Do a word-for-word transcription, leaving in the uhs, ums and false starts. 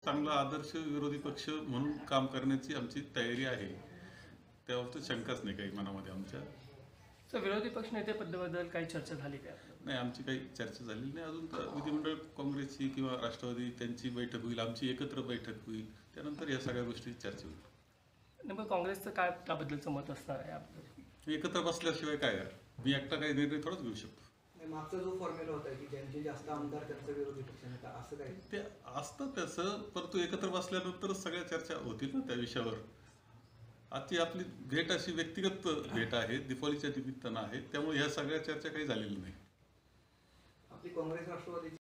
चांगला आदर्श विरोधी पक्ष म्हणून काम करण्याची आमची तयारी आहे. त्याबाबतीत शंकाच नाही काही मनामध्ये आमच्या. तर विरोधी पक्ष नेतेपदाबद्दल काही चर्चा झाली का? नाही, आमची काही चर्चा झालेली नाही अजून. तर विधिमंडळ काँग्रेसची किंवा राष्ट्रवादी त्यांची बैठक होईल, आमची एकत्र बैठक होईल, त्यानंतर या सगळ्या गोष्टी चर्चा होईल. नेमकं काँग्रेसचं काय त्याबद्दलचं मत असणार आहे आपलं? एकत्र बसल्याशिवाय काय आहे? मी एकटा काही निर्णय थोडाच घेऊ शकतो. मागचा जो फॉर्म्युला होता की ज्यांचे जास्त आमदार त्यांचा विरोधी पक्षनेता असं काही ते असतं त्याचं, परंतु एकत्र बसल्यानंतरच सगळ्या चर्चा होतील ना त्या विषयावर. आजची आपली भेट अशी व्यक्तिगत भेट आहे, दिवाळीच्या निमित्तानं आहे, त्यामुळे ह्या सगळ्या चर्चा काही झालेल्या नाही. आपली काँग्रेस राष्ट्रवादी